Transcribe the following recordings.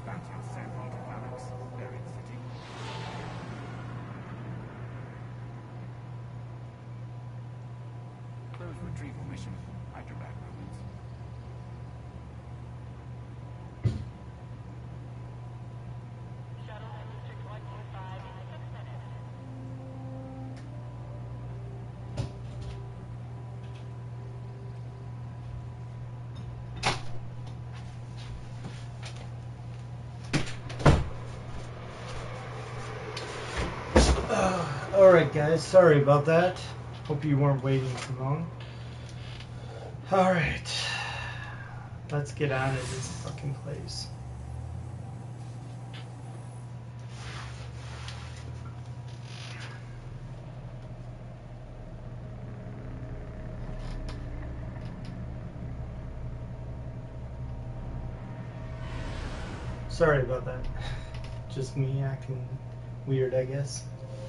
bounty on San Vito Phalanx, buried city. Closed retrieval mission, Hyderabad ruins. Shuttle to District 125 in 6 minutes. Alright guys, sorry about that. Hope you weren't waiting too long. Alright. Let's get out of this fucking place. Sorry about that. Just me acting weird, I guess.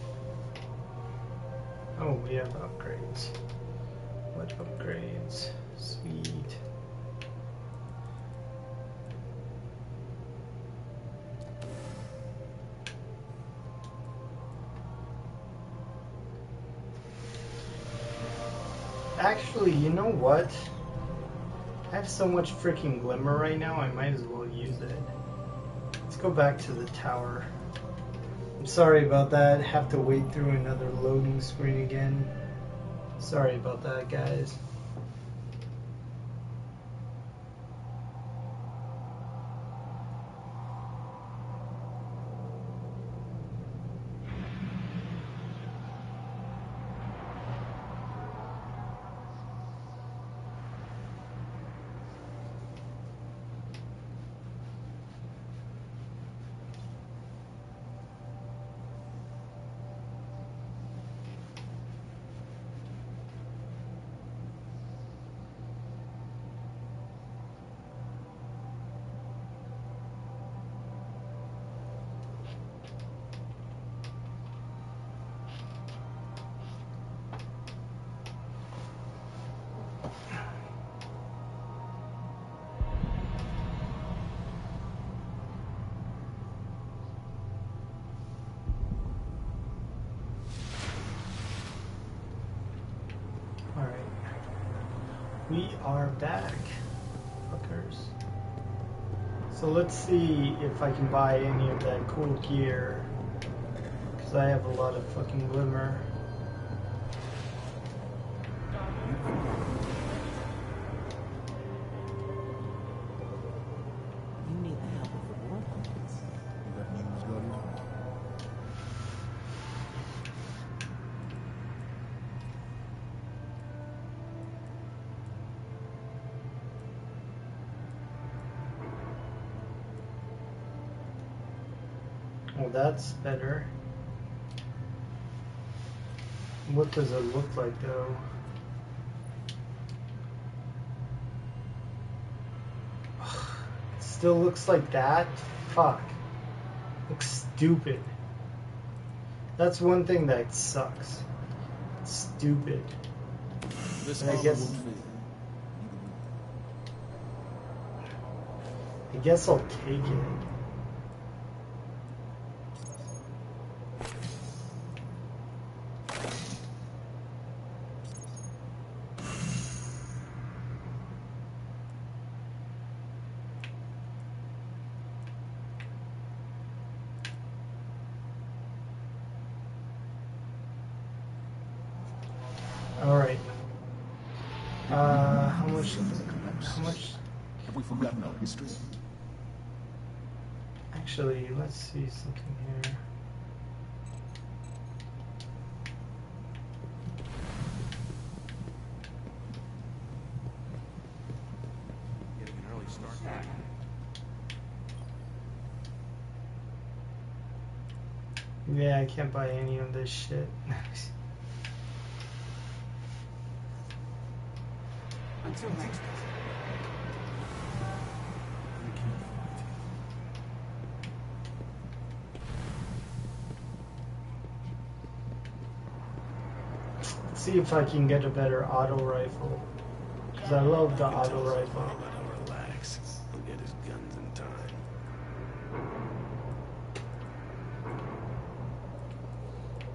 Oh, we have upgrades. What upgrades? Sweet. Actually, you know what? I have so much freaking glimmer right now, I might as well use it. Let's go back to the tower. I'm sorry about that. Have to wait through another loading screen again. Sorry about that, guys. We are back, fuckers. So let's see if I can buy any of that cool gear, because I have a lot of fucking glimmer. You need the help of the Warlords. You got news, Guardian? Well, that's better. What does it look like, though? It still looks like that? Fuck. Looks stupid. That's one thing that sucks. It's stupid. This And I armor guess- won't fail. I guess I'll take it. Alright. How much? How much? Have we forgotten our history? Actually, let's see something here. Getting an early start back. Yeah, I can't buy any of this shit. Until next time. We can't fight. Let's see if I can get a better auto rifle. Because I love the auto rifle. Relax. He'll get his guns in time.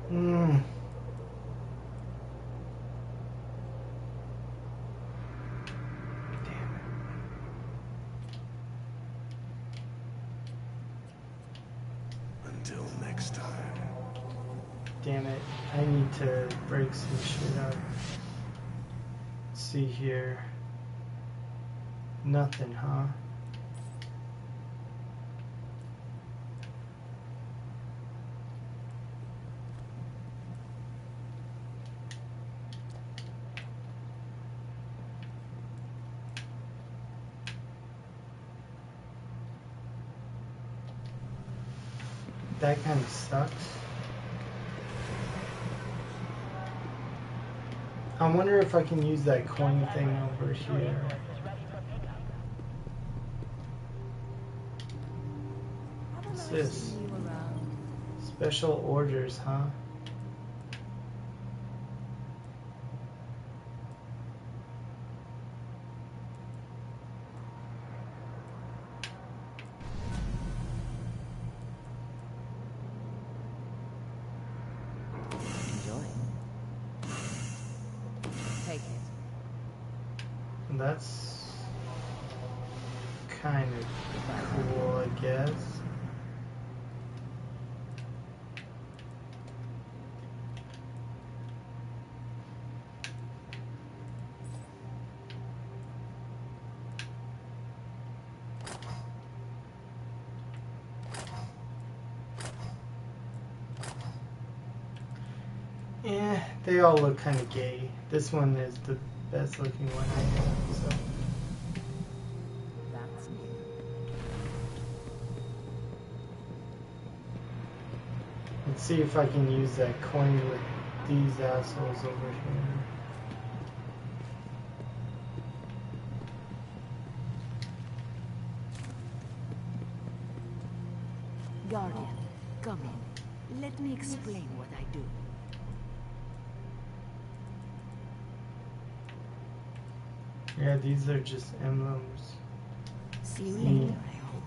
Mm. Damn Until next time. it. Damn it. I need to break some shit up. Let's see here. Nothing, huh? That kind of sucks. I wonder if I can use that coin thing over here. What's this? Special orders, huh? Enjoy. Take it. That's kind of cool, I guess. Yeah, they all look kind of gay. This one is the best looking one I have, so. That's new. Let's see if I can use that coin with these assholes over here. Guardian, come in. Let me explain what I do. Yeah, these are just emblems. See you later, I hope.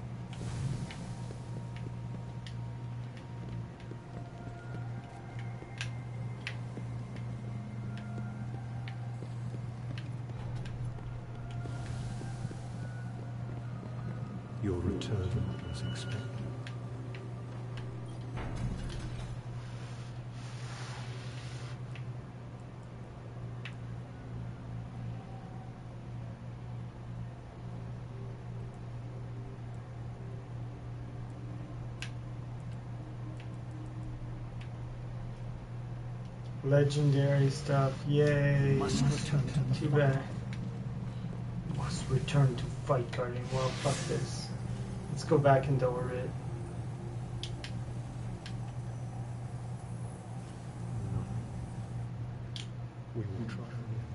Your return was expected. Legendary stuff, yay! Must return to the Too bad. Must return to fight, Guardian. Well, fuck this. Let's go back into orbit. We will try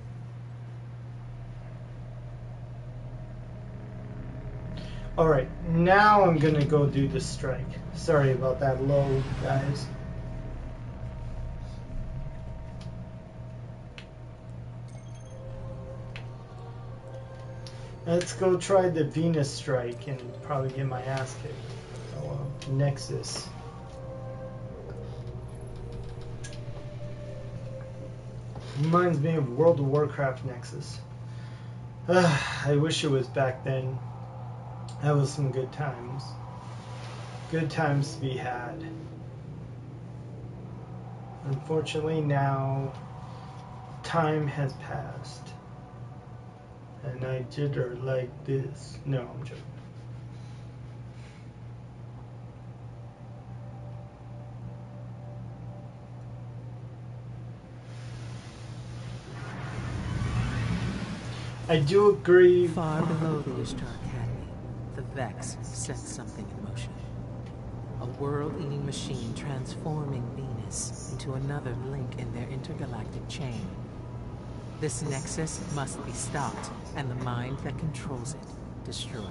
again. Alright, now I'm gonna go do the strike. Sorry about that load, guys. Let's go try the Venus strike and probably get my ass kicked. Oh well. Nexus. Reminds me of World of Warcraft Nexus. I wish it was back then. That was some good times. Good times to be had. Unfortunately now, time has passed. And I jitter like this. No, I'm joking. I do agree. Far below the Ishtar Academy, the Vex set something in motion. A world-eating machine transforming Venus into another link in their intergalactic chain. This nexus must be stopped, and the mind that controls it destroyed.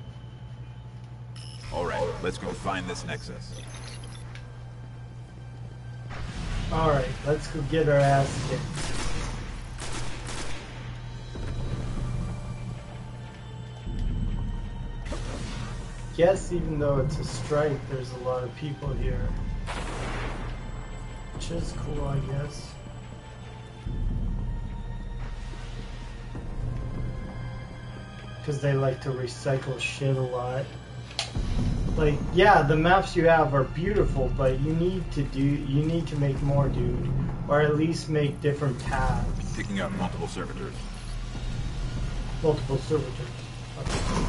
All right, let's go find this nexus. Alright, let's go get our ass kicked. Guess even though it's a strike, there's a lot of people here. Which is cool, I guess. Because they like to recycle shit a lot. Like, yeah, the maps you have are beautiful, but you need to make more, dude. Or at least make different paths. Picking up multiple servitors. Multiple servitors. Okay.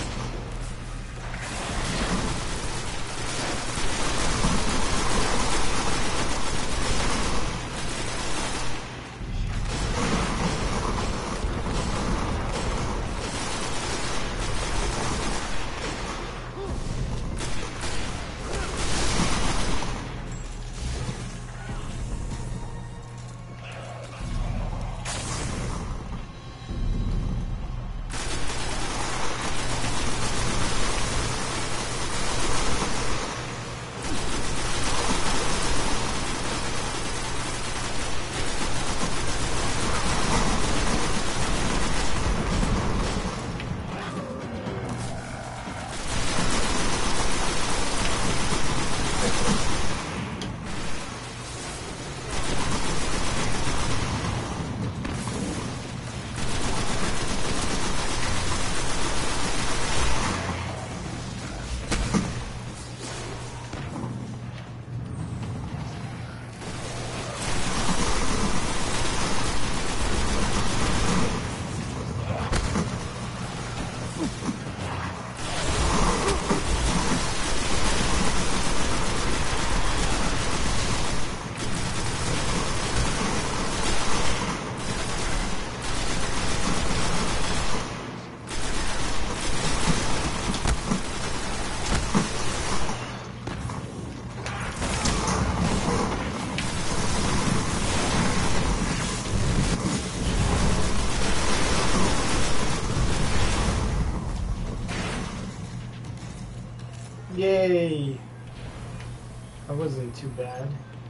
Yay! That wasn't too bad.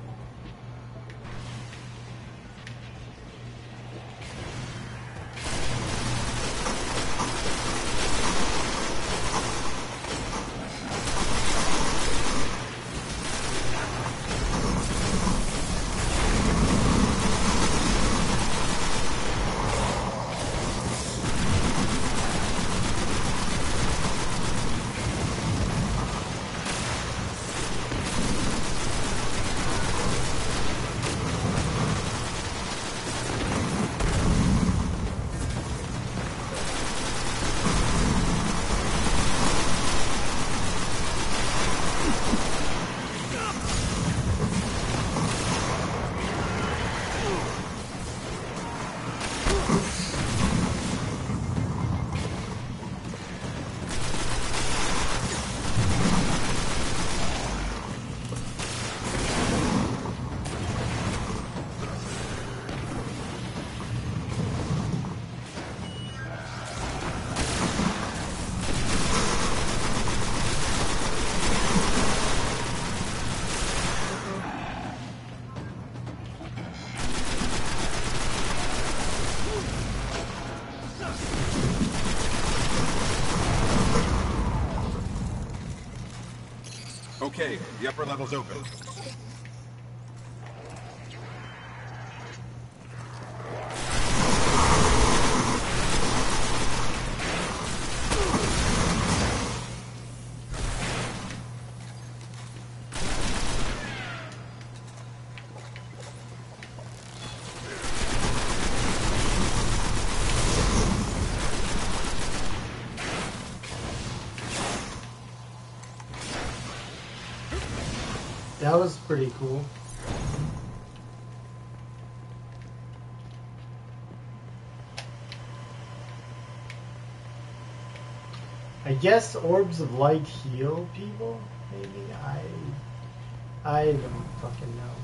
Okay, the upper level's open. That was pretty cool. I guess orbs of light heal people, maybe? I don't fucking know.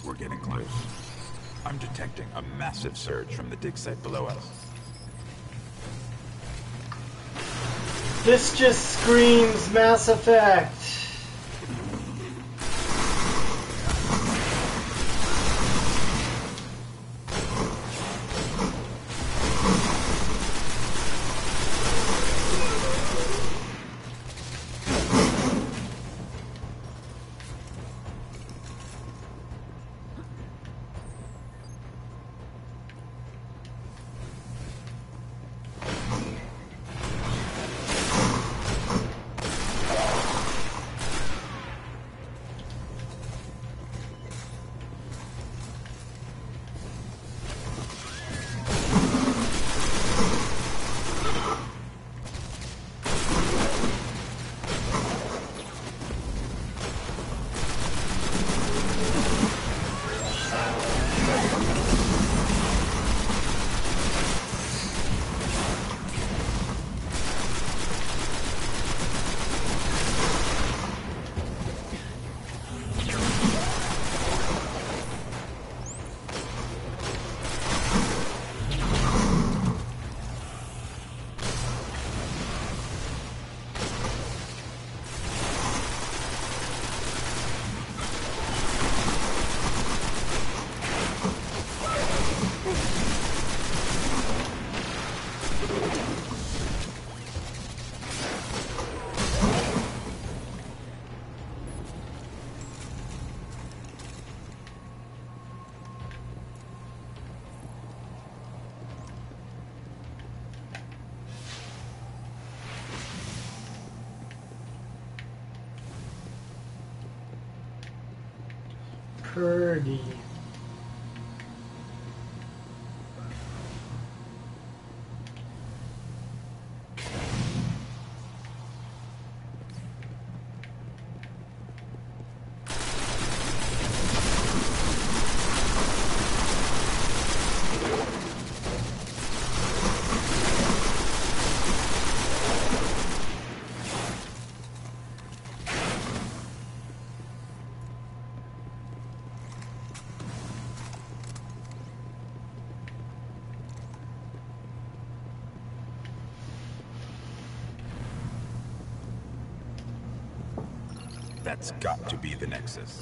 We're getting close. I'm detecting a massive surge from the dig site below us. This just screams Mass Effect. Purdy. That's got to be the Nexus.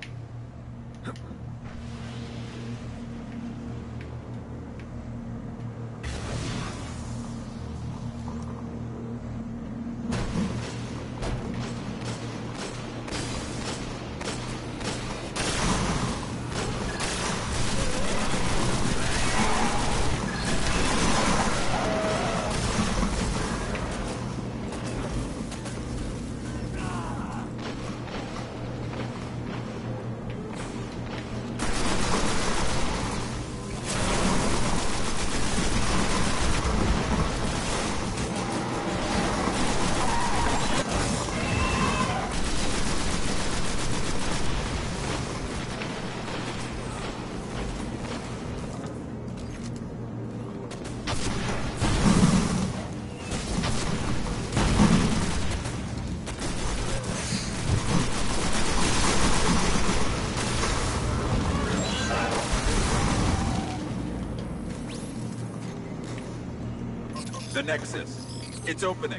The Nexus. It's opening.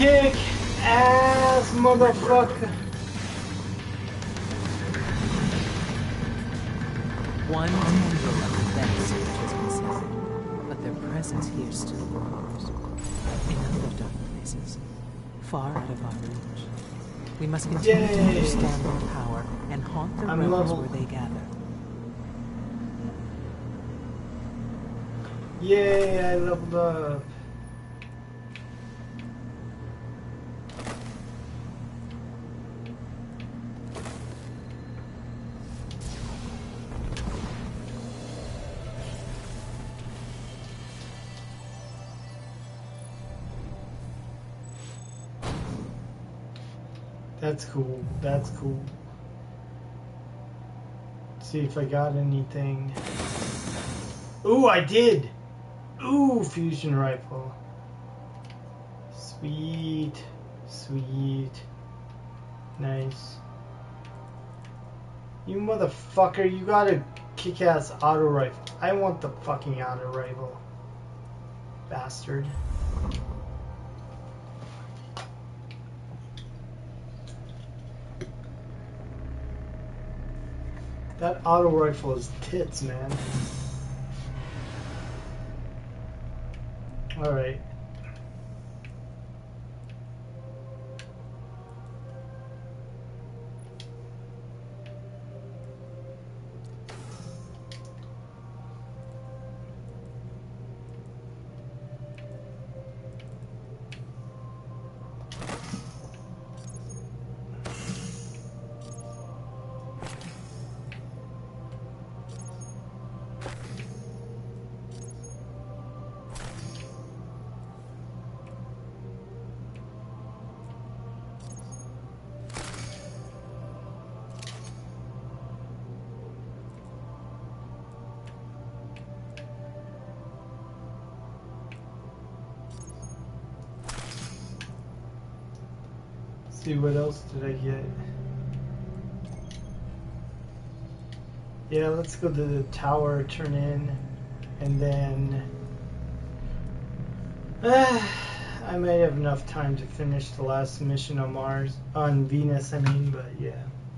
Kick ass, motherfucker. One tendril of the Vex search has been severed, but their presence here still grows. In other dark places, far out of our reach. We must continue to Yay. understand their power and haunt the I'm realms level- where they gather. Yay, I leveled up. That's cool. That's cool. See if I got anything. Ooh, I did! Ooh, fusion rifle. Sweet. Sweet. Nice. You motherfucker, you got a kick-ass auto rifle. I want the fucking auto rifle. Bastard. That auto rifle is tits, man. Alright. See, what else did I get? Yeah, let's go to the tower, turn in, and then I might have enough time to finish the last mission on Mars, on Venus, I mean, but yeah.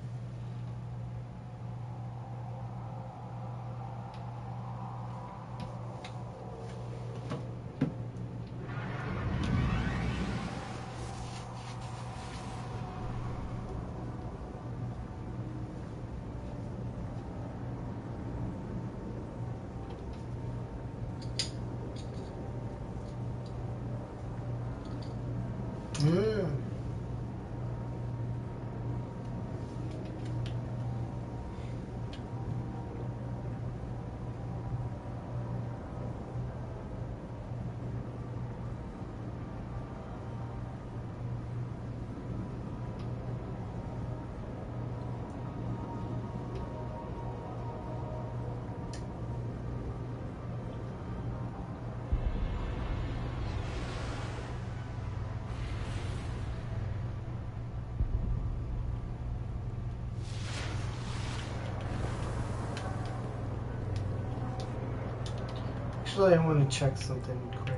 Actually, I want to check something quick.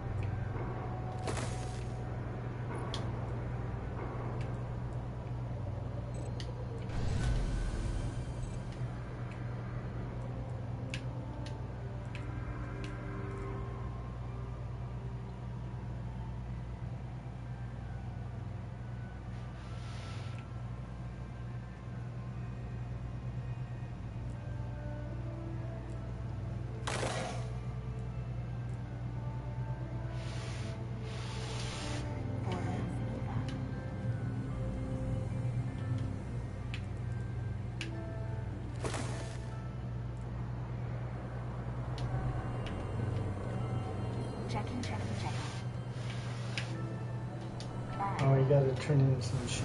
Checking. Oh, you gotta turn in some shit.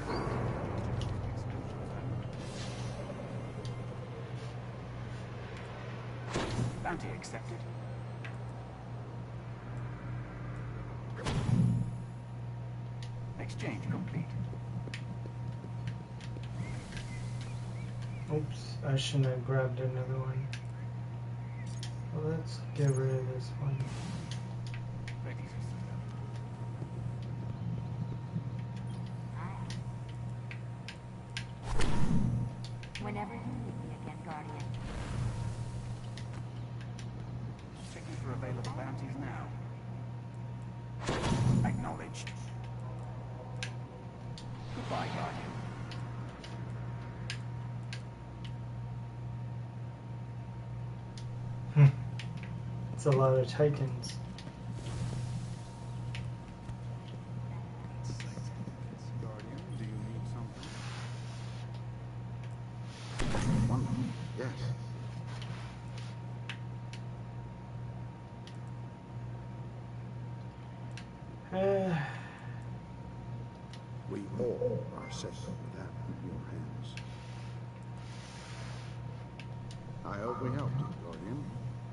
Bounty accepted. Exchange complete. Oops, I shouldn't have grabbed another one. Well, let's get rid of this one. Ready for casualties now. Acknowledged. Goodbye, Guardian. It's a lot of Titans. Guardian, do you need something? One moment, yes. We all are set up with that in your hands. I hope we helped you, Guardian.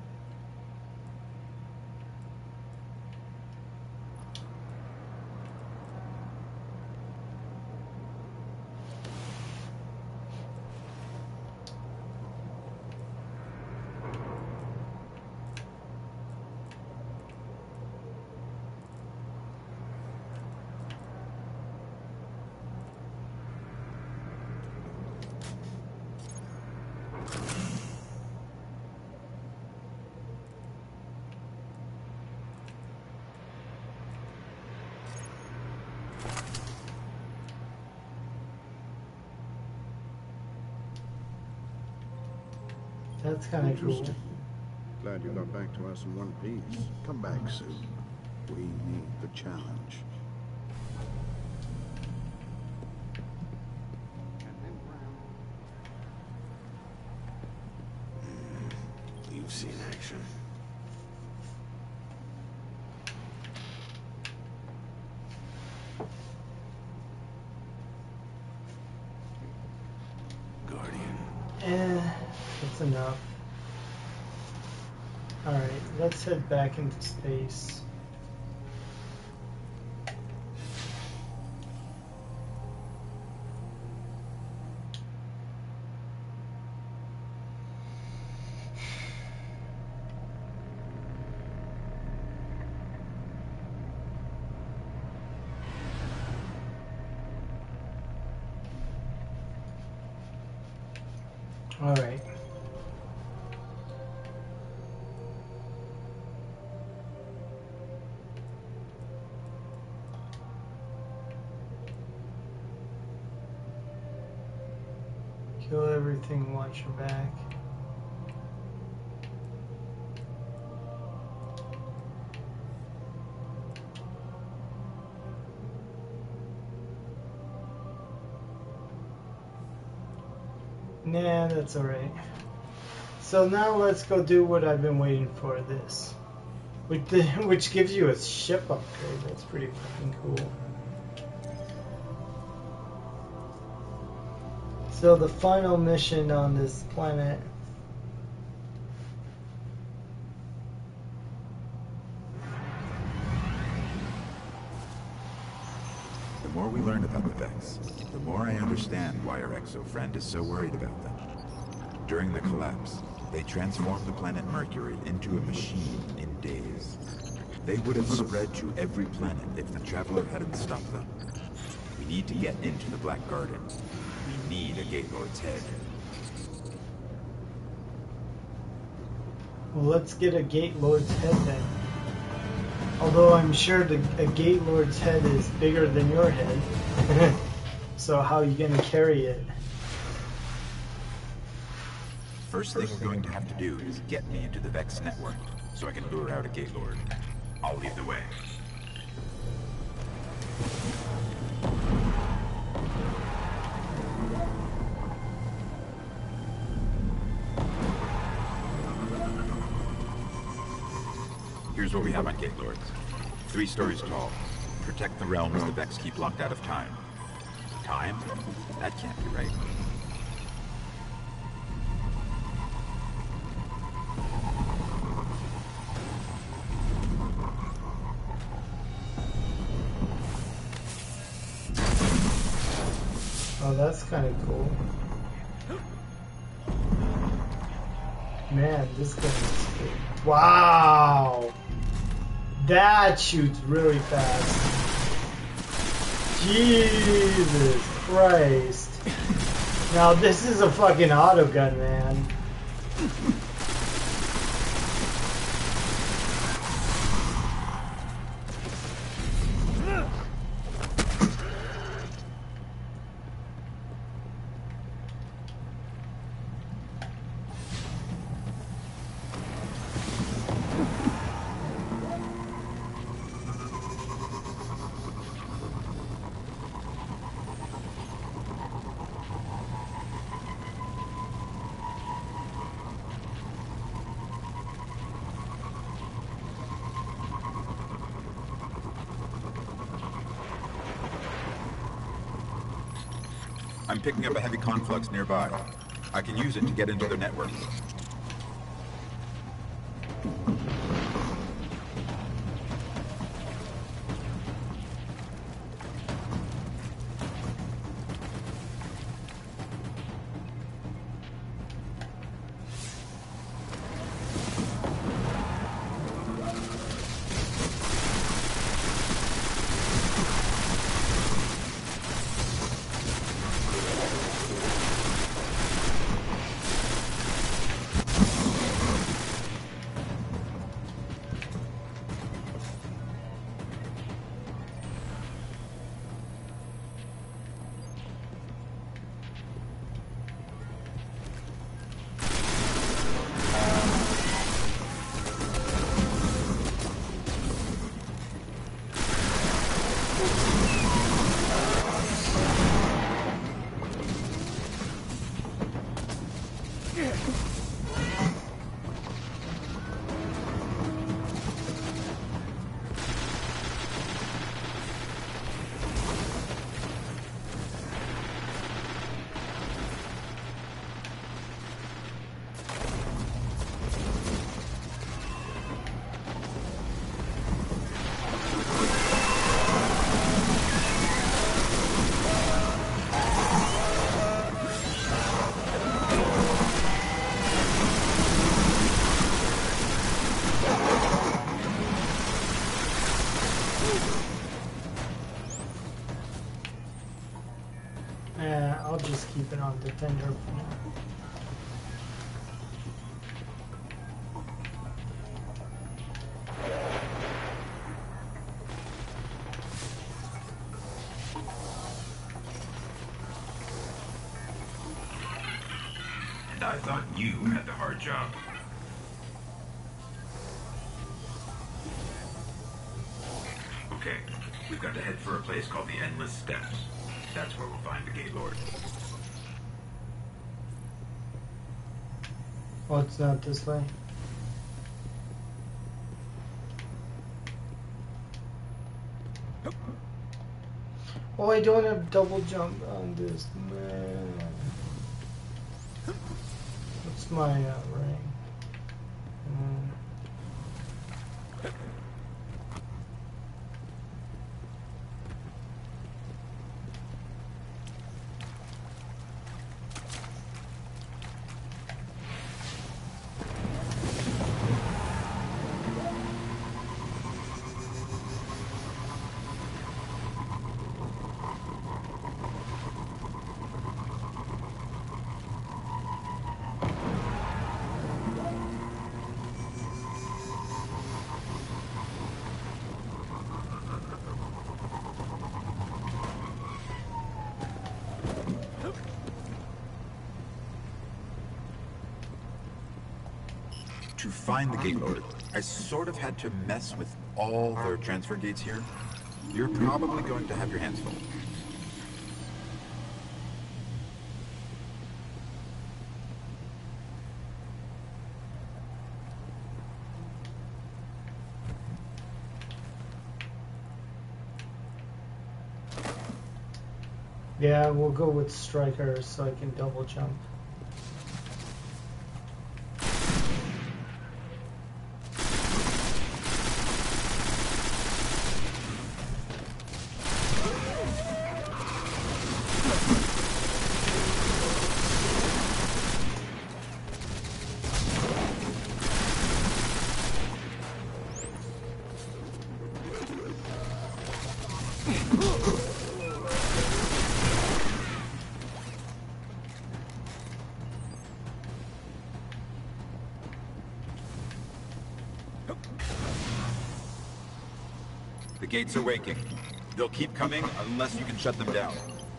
That's kind of cool. Interesting. Glad you got back to us in one piece. Come back soon. We need the challenge. You've seen action. Guardian. That's enough. Alright, let's head back into space. Alright. Kill everything, watch your back. Nah, that's alright. So now let's go do what I've been waiting for, this. Which gives you a ship upgrade. That's pretty fucking cool. So the final mission on this planet. The more we learn about the Vex, the more I understand why our exo friend is so worried about them. During the collapse, they transformed the planet Mercury into a machine in days. They would have spread to every planet if the Traveler hadn't stopped them. We need to get into the Black Garden. We need a Gate Lord's head. Well, let's get a Gate Lord's head then. Although I'm sure a Gate Lord's head is bigger than your head. So how are you going to carry it? First thing we're going to have to do is get me into the Vex network, so I can lure out a Gate Lord. I'll lead the way. Here's what we have on Gate Lords. 3 stories tall. Protect the realms the Vex keep locked out of time. Time? That can't be right. Oh, that's kind of cool. Man, this gun is cool. Wow! That shoots really fast. Jesus Christ. Now this is a fucking autogun, man. I'm picking up a heavy conflux nearby. I can use it to get into their network. I'll just keep it on Defender for now. And I thought you had the hard job. Okay, we've got to head for a place called the Endless Steps. That's where we'll find the Gate Lord. Oh, it's not this way. Oh, I don't have double jump on this, man. What's my rank? To find the Gate Lord, I sort of had to mess with all their transfer gates here. You're probably going to have your hands full. Yeah, we'll go with Striker so I can double jump. The gates are waking. They'll keep coming unless you can shut them down.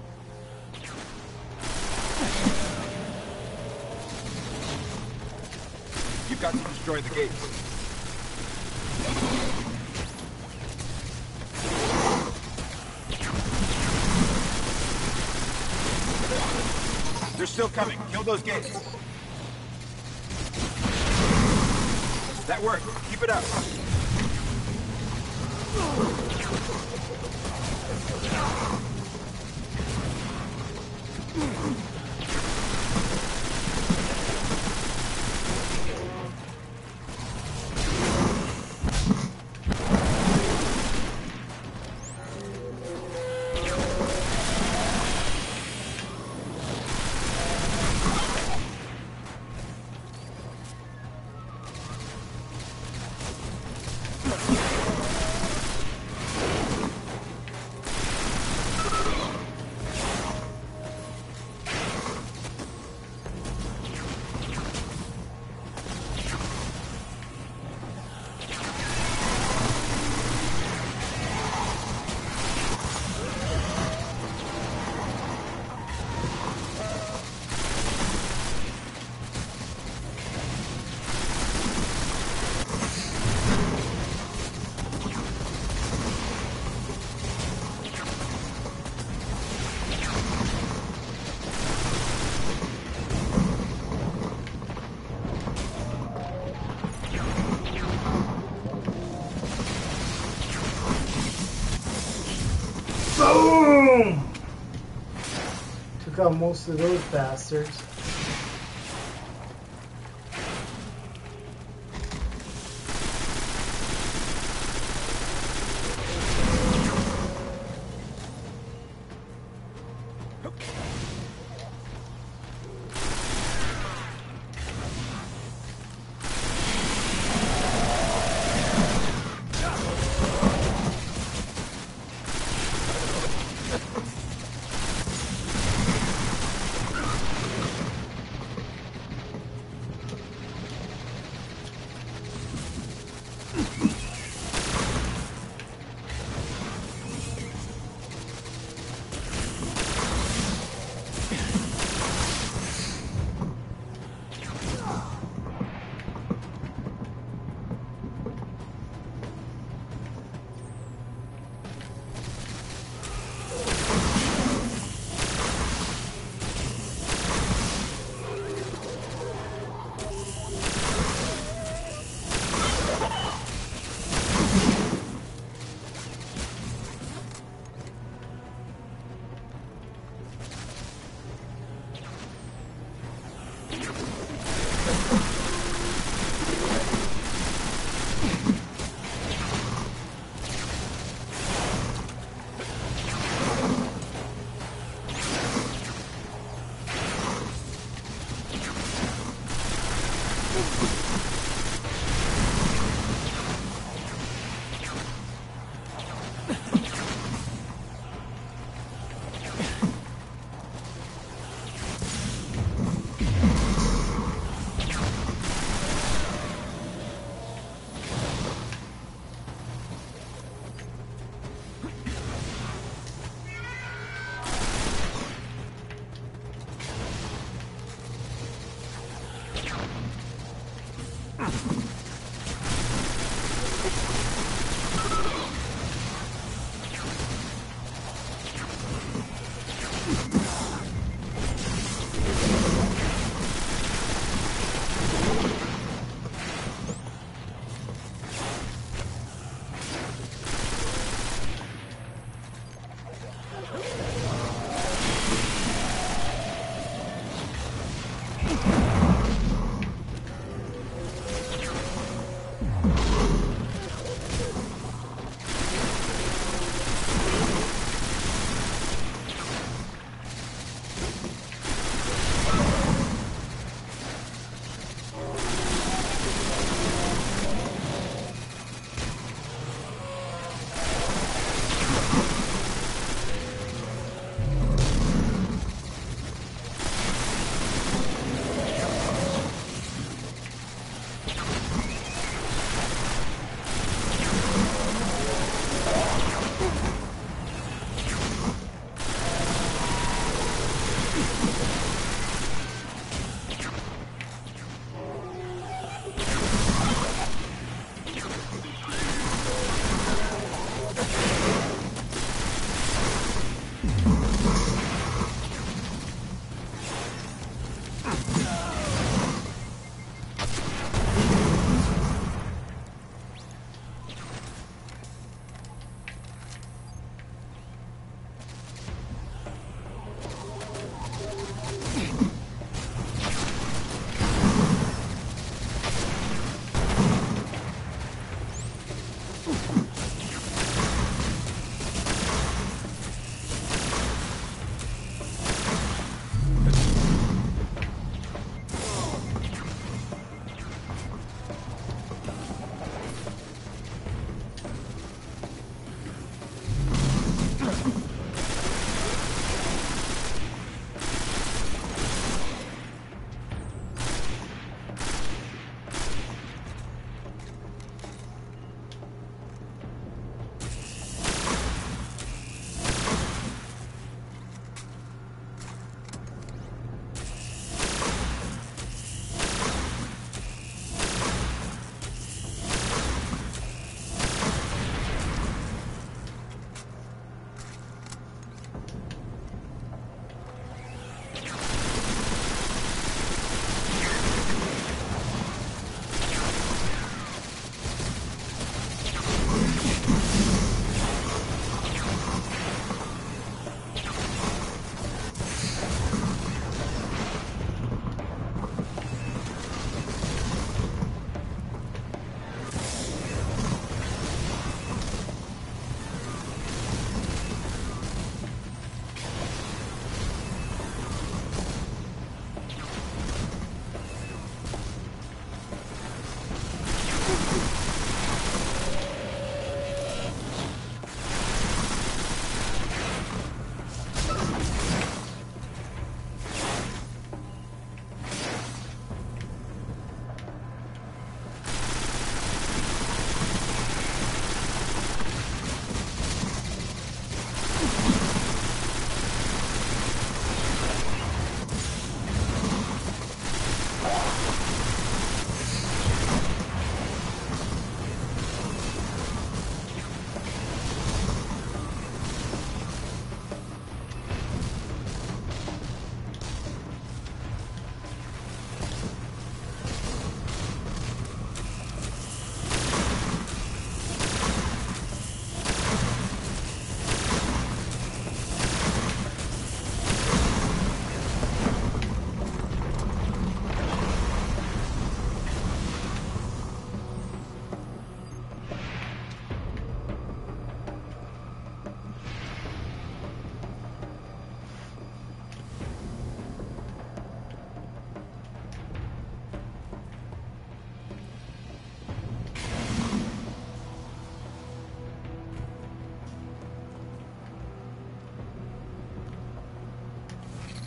You've got to destroy the gates. They're still coming. Kill those gates. That worked. Keep it up. Boom! Took out most of those bastards.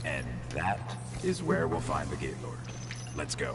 And that is where we'll find the Gate Lord. Let's go.